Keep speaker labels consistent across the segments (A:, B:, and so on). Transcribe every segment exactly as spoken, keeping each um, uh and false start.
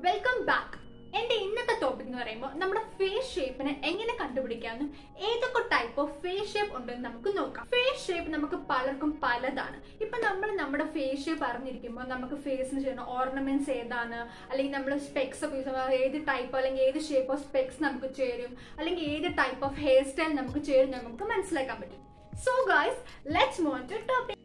A: Welcome back. എന്റെ ഇന്നത്തെ topic എന്ന് പറയുമ്പോൾ നമ്മുടെ ഫേസ് ഷേപ്പിനെ എങ്ങനെ കണ്ടുപിടിക്കാമെന്നും ഏതൊക്കെ ടൈപ്പ് ഓഫ് ഫേസ് ഷേപ്പ് ഉണ്ടെന്ന് നമുക്ക് നോക്കാം. ഫേസ് ഷേപ്പ് നമുക്ക് പലർക്കും പലതാണ്. ഇപ്പൊ നമ്മൾ നമ്മുടെ ഫേസ് ഷേപ്പ് അറിഞ്ഞിരിക്കുമ്പോൾ നമുക്ക് ഫേസിന് ചെയ്യുന്ന ഓർണമെന്റ്സ് ഏതാണ്, അല്ലെങ്കിൽ നമ്മൾ സ്പെക്സ് ഒക്കെ യൂസ് ചെയ്യുമ്പോൾ ഏത് ടൈപ്പ് അല്ലെങ്കിൽ ഏത് ഷേപ്പ് ഓഫ് സ്പെക്സ് നമുക്ക് ചേരും, അല്ലെങ്കിൽ ഏത് ടൈപ്പ് ഓഫ് ഹെയർ സ്റ്റൈൽ നമുക്ക് ചേരും നമുക്ക് മനസ്സിലാക്കാൻ പറ്റും. So guys, let's move to topic.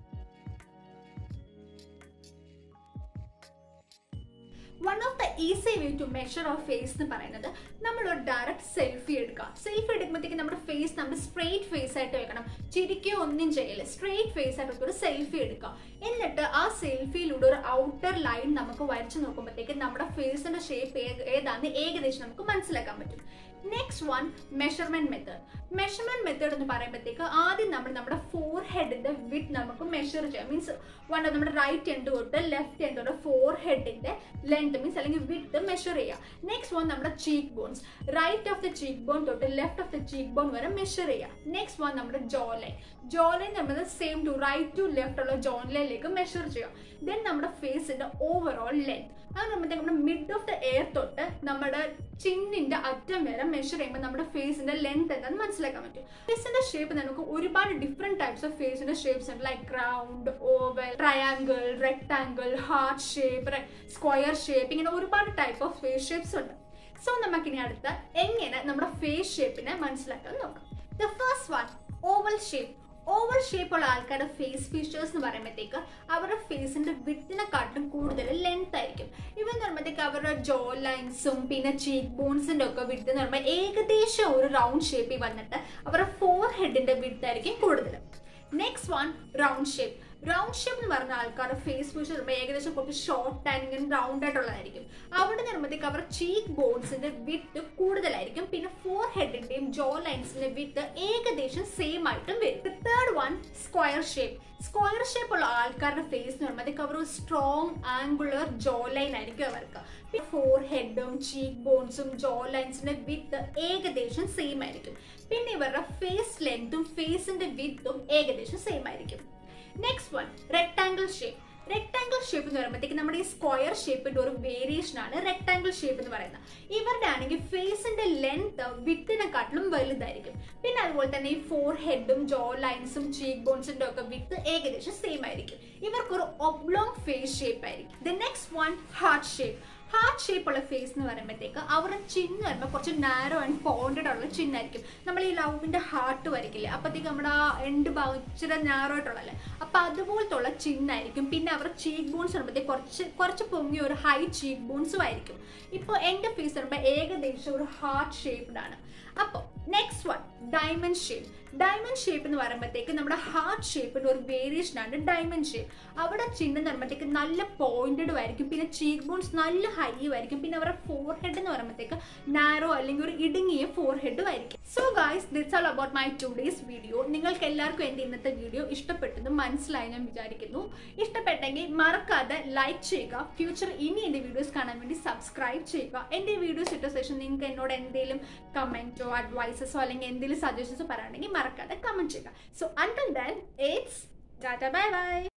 A: One of the easy way to measure our face എന്ന് പറയുന്നത് നമ്മൾ ഒരു ഡയറക്റ്റ് സെൽഫി എടുക്കുക. സെൽഫി എടുക്കുമ്പോഴത്തേക്ക് നമ്മുടെ ഫേസ് നമ്മൾ സ്ട്രെയിറ്റ് ഫേസ് ആയിട്ട് വെക്കണം. ചിരിക്കുകയോ ഒന്നും ചെയ്യില്ല, സ്ട്രെയിറ്റ് ഫേസ് ആയിട്ട് ഒരു സെൽഫി എടുക്കുക. എന്നിട്ട് ആ സെൽഫിയിലൂടെ ഒരു ഔട്ടർ ലൈൻ നമുക്ക് വരച്ചു നോക്കുമ്പോഴത്തേക്ക് നമ്മുടെ ഫേസിന്റെ ഷേപ്പ് ഏതാണെന്ന് ഏകദേശം നമുക്ക് മനസ്സിലാക്കാൻ പറ്റും. Next one, measurement method. Measurement method എന്ന് പറയുമ്പോഴത്തേക്ക് ആദ്യം നമ്മൾ നമ്മുടെ ഫോർ ഹെഡിന്റെ വിഡ്ത് നമുക്ക് മെഷർ ചെയ്യാം. മീൻസ് വൺ നമ്മുടെ റൈറ്റ് എൻഡ് തൊട്ട് ലെഫ്റ്റ് എൻഡ് തൊട്ട് ഫോർ ഹെഡിന്റെ ലെങ്ത് മീൻസ് അല്ലെങ്കിൽ വിഡ്ത് മെഷർ ചെയ്യാം. നെക്സ്റ്റ് വൺ നമ്മുടെ cheek bones, right of the cheek bone തൊട്ട് left of the cheek bone വരെ മെഷർ ചെയ്യാം. നെക്സ്റ്റ് വൺ നമ്മുടെ ജോ ലൈൻ, ജോ ലൈൻ നമ്മൾ same to right to left ഉള്ള ജോ ലൈനിലേക്ക് മെഷർ ചെയ്യാം. ദെൻ നമ്മുടെ ഫേസിന്റെ ഓവറോൾ ലെങ്ത്, അത് നമ്മുടെ നമ്മുടെ മിഡ് ഓഫ് ദ എയർ തൊട്ട് നമ്മുടെ ചിന്നിന്റെ അറ്റം വരെ മെഷർ ചെയ്യുമ്പോൾ നമ്മുടെ ഫേസിന്റെ ലെങ്ത് എന്താണെന്ന് മനസ്സിലാക്കാൻ പറ്റും. ഫേസിന്റെ ഷേപ്പ് നമുക്ക് ഒരുപാട് ഡിഫറെന്റ് ടൈപ്സ് ഓഫ് ഫേസിന്റെ ഷേപ്സ് ഉണ്ട്. Like round, oval, triangle, rectangle, heart shape, square shape, ഇങ്ങനെ ഒരുപാട് ടൈപ്പ് ഓഫ് ഫേസ് ഷേപ്സ് ഉണ്ട്. സോ നമുക്കിനി അടുത്ത എങ്ങനെ നമ്മുടെ ഫേസ് ഷേപ്പിനെ മനസ്സിലാക്കാൻ നോക്കാം. The first one, oval shape. Oval shape ഉള്ള ആൾക്കാരുടെ ഫേസ് ഫീച്ചേഴ്സ് എന്ന് പറയുമ്പോഴത്തേക്ക് അവരുടെ ഫേസിന്റെ വിഡ്ത്തിനെക്കാട്ടും കൂടുതൽ ലെങ്ത് ആയിരിക്കും. ഇവന്ന് പറയുമ്പോഴത്തേക്ക് അവരുടെ ജോ ലൈൻസും പിന്നെ ചീക്ക് ബോൺസിന്റെ ഒക്കെ വിഡ്ത്ത് എന്ന് പറയുമ്പോൾ ഏകദേശം ഒരു റൗണ്ട് ഷേപ്പിൽ വന്നിട്ട് അവരുടെ ഫോർ ഹെഡിന്റെ വിഡ്ത്ത് ആയിരിക്കും കൂടുതൽ. Next one, round shape. Round shape എന്ന് പറഞ്ഞ ആൾക്കാരുടെ ഫേസ് ഫീച്ചർ ഏകദേശം കുറച്ച് ഷോർട്ട് ആൻഡ് ഇങ്ങനെ റൗണ്ട് ആയിട്ടുള്ളതായിരിക്കും. അവിടെ നിന്നുമ്പോഴത്തേക്ക് അവരുടെ ചീക്ക് ബോൺസിന്റെ വിഡ്ത്ത് കൂടുതലായിരിക്കും. പിന്നെ ഫോർ ഹെഡിന്റെയും ജോ ലൈൻസിന്റെ വിഡ്ത്ത് ഏകദേശം സെയിം ആയിട്ടും വരും. Third one, square shape. Square shape ഉള്ള ആൾക്കാരുടെ ഫേസ് എന്ന് പറയുമ്പോഴത്തേക്ക് അവർ സ്ട്രോങ് ആംഗുലർ ജോ ലൈൻ ആയിരിക്കും അവർക്ക്. ഫോർ ഹെഡും ചീക്ക് ബോൺസും ജോ ലൈൻസിന്റെ വിഡ്ത്ത് ഏകദേശം സെയിം ആയിരിക്കും. പിന്നെ ഇവരുടെ ഫേസ് ലെങ്തും ഫേസിന്റെ വിഡ്ത്തും ഏകദേശം സെയിം ആയിരിക്കും. Next one, rectangle shape. Rectangle shape എന്ന് പറയുമ്പോഴത്തേക്ക് നമ്മുടെ ഈ സ്ക്വയർ ഷേപ്പിന്റെ ഒരു വേരിയേഷൻ ആണ് റെക്ടാങ്കിൾ ഷേപ്പ് എന്ന് പറയുന്നത്. ഇവരുടെ ആണെങ്കിൽ ഫേസിന്റെ ലെങ്ത് വിഡ്ത്തിനെക്കാട്ടിലും വലുതായിരിക്കും. പിന്നെ അതുപോലെ തന്നെ ഈ ഫോർ ഹെഡും ജോ ലൈൻസും ചീക്ക് ബോൺസിന്റെ ഒക്കെ വിഡ്ത്ത് ഏകദേശം സെയിം ആയിരിക്കും. ഇവർക്കൊരു ഒബ്ലോങ് ഫേസ് ഷേപ്പ് ആയിരിക്കും. The next one, heart shape. Heart shape ഉള്ള ഫേസ് എന്ന് പറയുമ്പോഴത്തേക്ക് അവരുടെ ചിന്ന് വരുമ്പോൾ കുറച്ച് നാരോ ആൻഡ് പോണ്ടഡ് ഉള്ള ചിന്നായിരിക്കും. നമ്മൾ ഈ ലവിന്റെ ഹാർട്ട് വരയ്ക്കില്ലേ, അപ്പോഴത്തേക്ക് നമ്മുടെ ആ എൻഡ് ഭാഗം ഇച്ചിരി നാരോ ആയിട്ടുള്ളല്ലേ, അപ്പൊ അതുപോലത്തെ ഉള്ള ചിന്നായിരിക്കും. പിന്നെ അവരുടെ ചീക്ക് ബോൺസ് വരുമ്പോഴത്തേക്ക് കുറച്ച് കുറച്ച് പൊങ്ങിയ ഒരു ഹൈ ചീക്ക് ബോൺസും ആയിരിക്കും. ഇപ്പോൾ എൻ്റെ ഫേസ് വരുമ്പോൾ ഏകദേശം ഒരു ഹാർട്ട് ഷേപ്ഡ് ആണ്. അപ്പോൾ next one, diamond shape. Diamond shape എന്ന് പറയുമ്പോഴത്തേക്ക് നമ്മുടെ ഹാർട്ട് ഷേപ്പിന്റെ ഒരു വേരിയേഷൻ ആണ് ഡയമണ്ട് ഷേപ്പ്. അവിടെ ചിഹ്നം എന്ന് പറയുമ്പോഴത്തേക്ക് നല്ല പോയിന്റഡും ആയിരിക്കും. പിന്നെ ചീക്ക് ബോൺസ് നല്ല ഹൈയും ആയിരിക്കും. പിന്നെ അവരുടെ ഫോർ ഹെഡ് എന്ന് പറയുമ്പോഴത്തേക്ക് നാരോ അല്ലെങ്കിൽ ഒരു ഇടുങ്ങിയ ഫോർ ഹെഡും ആയിരിക്കും. So guys, that's all about my today's video. നിങ്ങൾക്ക് എല്ലാവർക്കും എൻ്റെ ഇന്നത്തെ വീഡിയോ ഇഷ്ടപ്പെട്ടെന്ന് മനസ്സിലായി ഞാൻ വിചാരിക്കുന്നു. ഇഷ്ടപ്പെട്ടെങ്കിൽ മറക്കാതെ ലൈക്ക് ചെയ്യുക. ഫ്യൂച്ചർ ഇനി എൻ്റെ വീഡിയോസ് കാണാൻ വേണ്ടി സബ്സ്ക്രൈബ് ചെയ്യുക. എൻ്റെ വീഡിയോസ് ഇട്ട ശേഷം നിങ്ങൾക്ക് എന്നോട് എന്തെങ്കിലും കമൻറ്റോ അഡ്വൈസസോ അല്ലെങ്കിൽ എന്തെങ്കിലും സജഷൻസോ പറയാണെങ്കിൽ മറക്കാതെ കമന്റ് ചെയ്യുക. So until then, it's tata, bye by.